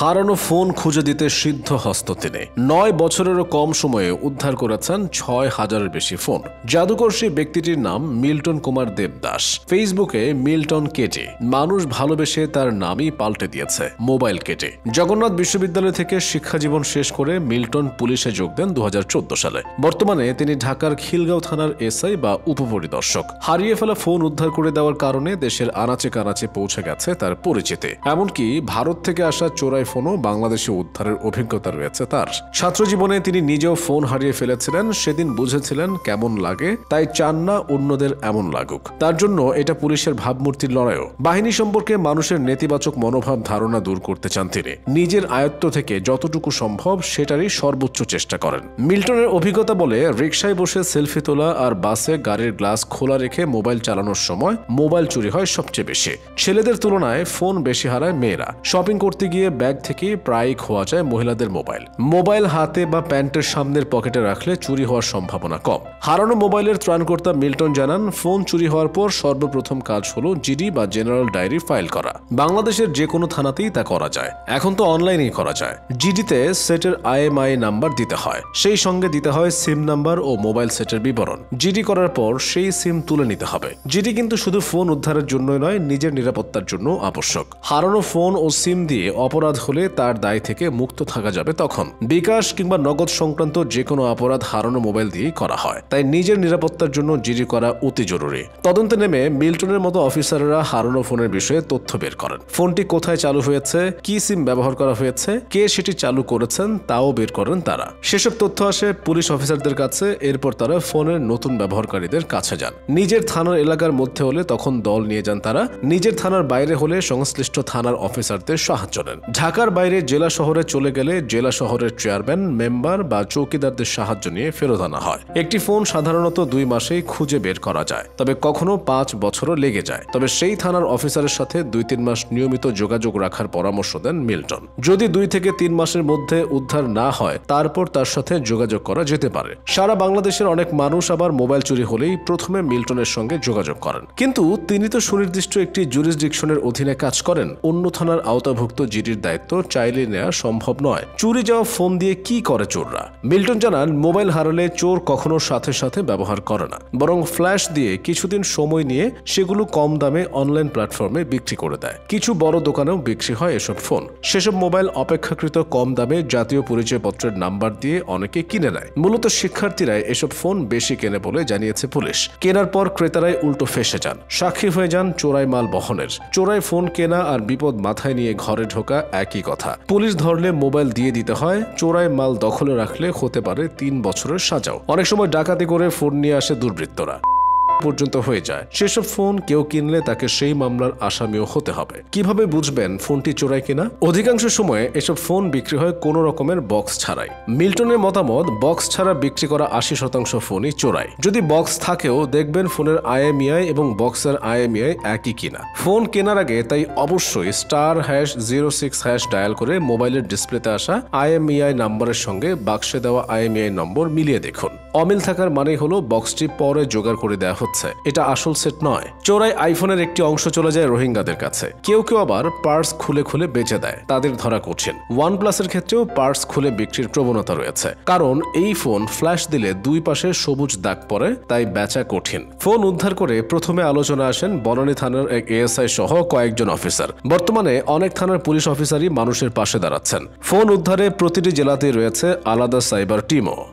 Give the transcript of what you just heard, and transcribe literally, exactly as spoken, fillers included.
হারানো ফোন খুঁজে দিতে সিদ্ধ হস্ত তিনি। নয় বছরেরও কম সময়ে উদ্ধার করেছেন ছয় হাজারের বেশি ফোন। জাদুকর সেই ব্যক্তিটির নাম মিল্টন কুমার দেবদাস। ফেসবুকে মিল্টন কেটে, মানুষ ভালোবেসে তার নামই পাল্টে দিয়েছে মোবাইল কেটে। জগন্নাথ বিশ্ববিদ্যালয় থেকে শিক্ষাজীবন শেষ করে মিল্টন পুলিশে যোগ দেন দু হাজার চোদ্দ সালে। বর্তমানে তিনি ঢাকার খিলগাঁও থানার এসআই বা উপপরিদর্শক। হারিয়ে ফেলা ফোন উদ্ধার করে দেওয়ার কারণে দেশের আনাচে কানাচে পৌঁছে গেছে তার পরিচিতি। এমনকি ভারত থেকে আসা চোরাই ফোনও বাংলাদেশে উদ্ধারের অভিজ্ঞতা রয়েছে তার। ছাত্র জীবনে তিনি নিজেও ফোন হারিয়ে ফেলেছিলেন। সেদিন বুঝেছিলেন কেমন লাগে, তাই চান না অন্যদের এমন লাগুক। তার জন্য এটা পুলিশের ভাবমূর্তির লড়াইও। বাহিনী সম্পর্কে মানুষের নেতিবাচক মনোভাব ধারণা দূর করতে চান তিনি। নিজের আয়ত্ত থেকে যতটুকু সম্ভব সেটারই সর্বোচ্চ চেষ্টা করেন। মিল্টনের অভিজ্ঞতা বলে, রিকশায় বসে সেলফি তোলা আর বাসে গাড়ির গ্লাস খোলা রেখে মোবাইল চালানোর সময় মোবাইল চুরি হয় সবচেয়ে বেশি। ছেলেদের তুলনায় ফোন বেশি হারায় মেয়েরা। শপিং করতে গিয়ে ব্যাগ থেকে প্রায়ই খোয়া যায় মহিলাদের মোবাইল। মোবাইল হাতে বা প্যান্টের সামনের পকেটে রাখলে চুরি হওয়ার সম্ভাবনা কম। হারানো মোবাইলের ত্রাণকর্তা মিল্টন জানান, ফোন চুরি হওয়ার পর সর্বপ্রথম কাজ হলো জিডি বা জেনারেল ডায়েরি ফাইল করা। বাংলাদেশের যে কোনো থানাতেই তা করা যায়। এখন তো অনলাইনেই করা যায়। জিডিতে সেটের আইএমআই নাম্বার দিতে হয়, সেই সঙ্গে দিতে হয় সিম নাম্বার ও মোবাইল সেটের বিবরণ। জিডি করার পর সেই সিম তুলে নিতে হবে। জিডি কিন্তু শুধু ফোন উদ্ধারের জন্যই নয়, নিজের নিরাপত্তার জন্য আবশ্যক। হারানো ফোন ও সিম দিয়ে অপরাধ হলে তার দায় থেকে মুক্ত থাকা যাবে তখন। বিকাশ কিংবা নগদ সংক্রান্ত যে কোনো অপরাধ হারানো মোবাইল দিয়েই করা হয়, তাই নিজের নিরাপত্তার জন্য জিডি করা অতি জরুরি। তদন্তে নেমে মিল্টনের মতো অফিসাররা হারানো ফোনের বিষয়ে তথ্য বের করেন। ফোনটি কোথায় চালু হয়েছে, কি সিম ব্যবহার করা হয়েছে, কে সেটি চালু করেছেন তাও বের করেন তারা। সেসব তথ্য আসে পুলিশ অফিসারদের কাছে। এরপর তারা ফোনের নতুন ব্যবহারকারীদের কাছে যান। নিজের থানার এলাকার মধ্যে হলে তখন দল নিয়ে যান তারা। নিজের থানার বাইরে হলে সংশ্লিষ্ট থানার অফিসারদের সাহায্য নেন। ঢাকার বাইরে জেলা শহরে চলে গেলে জেলা শহরের চেয়ারম্যান, মেম্বার বা চৌকিদারদের সাহায্য নিয়ে ফেরত আনা হয়। একটি ফোন সাধারণত দুই মাসেই খুঁজে বের করা যায়, তবে কখনো পাঁচ বছরও লেগে যায়। তবে সেই থানার অফিসারের সাথে দুই তিন মাস নিয়মিত যোগাযোগ রাখার পরামর্শ দেন মিল্টন। যদি দুই থেকে তিন মাসের মধ্যে উদ্ধার না হয়, তারপর তার সাথে যোগাযোগ করা যেতে পারে। সারা বাংলাদেশের অনেক মানুষ আবার মোবাইল চুরি হলেই প্রথমে মিল্টনের সঙ্গে যোগাযোগ করেন। কিন্তু তিনি তো সুনির্দিষ্ট একটি জুরিসডিকশনের অধীনে কাজ করেন। অন্য থানার আওতাভুক্ত জিডির দায়িত্ব চাইলে নেওয়া সম্ভব নয়। চুরি যাওয়া ফোন দিয়ে কি করে চোররা? মিল্টন জানান, মোবাইল হারালে চোর কখনো সাথে সাথে ব্যবহার করে না, বরং ফ্ল্যাশ দিয়ে কিছুদিন সময় নিয়ে সেগুলো কম দামে অনলাইন প্ল্যাটফর্মে বিক্রি করে দেয়। কিছু বড় দোকানেও বিক্রি হয় এসব ফোন। সেসব মোবাইল অপেক্ষাকৃত কম দামে জাতীয় পরিচয়পত্রের নাম্বার দিয়ে অনেকে কিনে নেয়। মূলত শিক্ষার্থীরাই এসব ফোন বেশি কেনে বলে জানিয়েছে পুলিশ। কেনার পর ক্রেতারাই উল্টো ফেসে যান, সাক্ষী হয়ে যান চোরাই মাল বহনের। চোরাই ফোন কেনা আর বিপদ মাথায় নিয়ে ঘরে ঢোকা একই কথা। পুলিশ ধরলে মোবাইল দিয়ে দিতে হয়, চোরাই মাল দখলে রাখলে হতে পারে তিন বছরের সাজাও। অনেক সময় ডাকাতি করে ফোন নিয়ে আসে দুর্বৃত্তরা পর্যন্ত হয়ে যায়। সেসব ফোন কেউ কিনলে তাকে সেই মামলার আসামিও হতে হবে। কিভাবে বুঝবেন ফোনটি চোরাই কিনা? অধিকাংশ সময়ে এসব ফোন বিক্রি হয় কোনো রকমের বক্স ছাড়াই। মিল্টনের মতামত, বক্স ছাড়া বিক্রি করা আশি শতাংশ ফোনই চোরাই। যদি বক্স থাকেও দেখবেন ফোনের আইএমইআই এবং বক্সের আইএমইআই একই কিনা। ফোন কেনার আগে তাই অবশ্যই star hash zero six hash dial করে মোবাইলের ডিসপ্লেতে আসা আইএমইআই নাম্বারের সঙ্গে বাক্সে দেওয়া আইএমইআই নম্বর মিলিয়ে দেখুন। অমিল থাকার মানেই হলো বক্সটি পরে জোগাড় করে দেওয়া হচ্ছে, এটা আসল সেট নয়। চোরাই আইফোনের একটি অংশ চলে যায় রোহিঙ্গাদের কাছে। কেউ কেউ আবার পার্স খুলে খুলে বেচে দেয়, তাদের ধরা কঠিন। ওয়ান প্লাসের ক্ষেত্রেও পার্স খুলে বিক্রির প্রবণতা রয়েছে, কারণ এই ফোন ফ্ল্যাশ দিলে দুই পাশে সবুজ দাগ পড়ে, তাই বেচা কঠিন। ফোন উদ্ধার করে প্রথমে আলোচনা আসেন বনানী থানার এক এএসআই সহ কয়েকজন অফিসার। বর্তমানে অনেক থানার পুলিশ অফিসারই মানুষের পাশে দাঁড়াচ্ছেন। ফোন উদ্ধারে প্রতিটি জেলাতেই রয়েছে আলাদা সাইবার টিমও।